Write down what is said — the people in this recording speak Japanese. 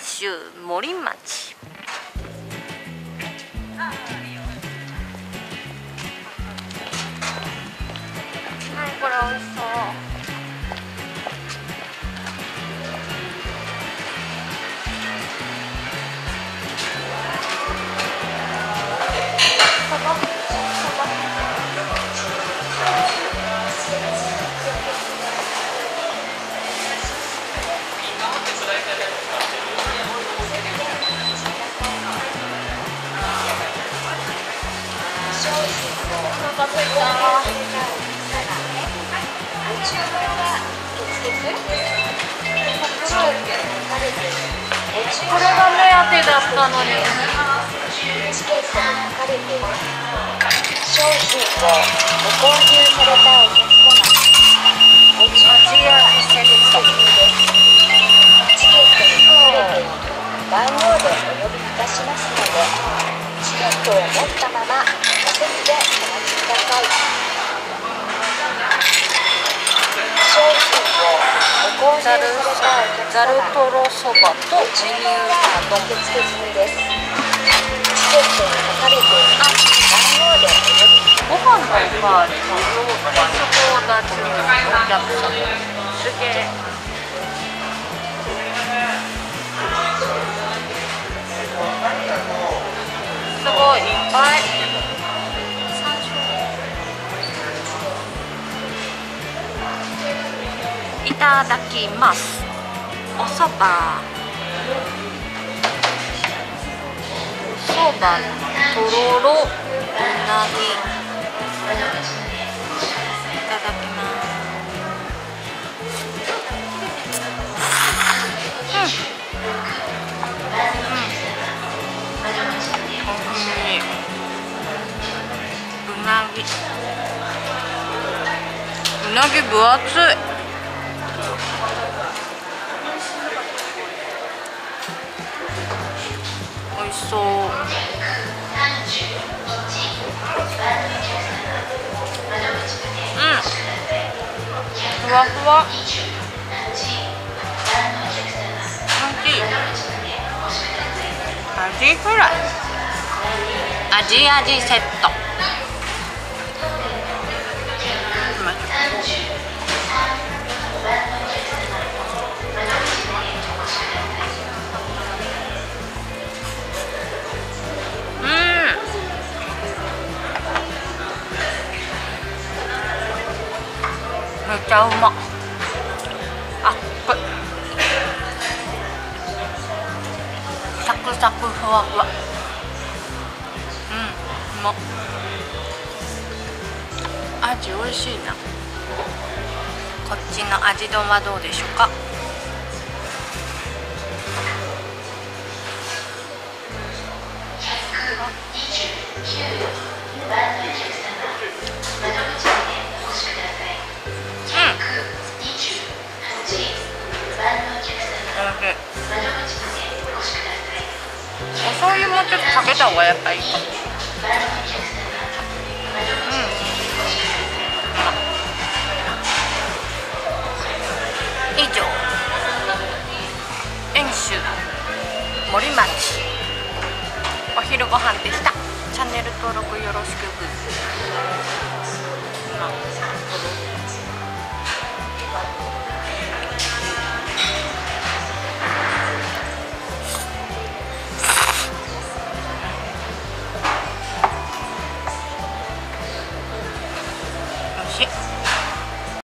州森町。これ美味しそう。お腹すいた。これが目当てだったのに。商品をご購入されたお客様、アジアセット。チケットに書かれている番号でお呼びいたしますので、チケットを持ったままお席でお待ちください。商品をご購入されたお客様、ざるとろそばとメニューが受付済みです。チケットに書かれている番号でお呼び。ご飯のおかわり無料でそこ立ちのお客様。すげえ。すごいいっぱい。いただきます。おそば。そば、とろろ、うなぎ。いただきます。うなぎ分厚い。美味しそう。ふわふわ。アジフライ。アジセット。めっちゃうま。あ、これサクサクふわふわ。うまっ。味美味しいな。こっちの味丼はどうでしょうか。お醤油もちょっとかけた方がやっぱいいかも。以上、遠州森町お昼ご飯でした。チャンネル登録よろしく。